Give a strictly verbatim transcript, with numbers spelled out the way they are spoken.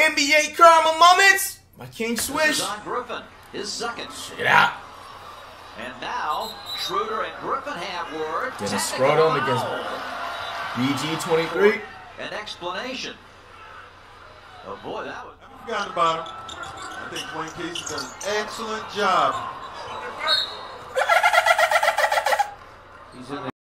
N B A Karma moments. My King Swish. On Griffin, his second. Check it out. And now Schroeder and Griffin have word. Dennis Scrotum against B G twenty-three. An explanation. Oh boy, that was. I forgot about him. I think Dwayne Casey's done an excellent job. He's in the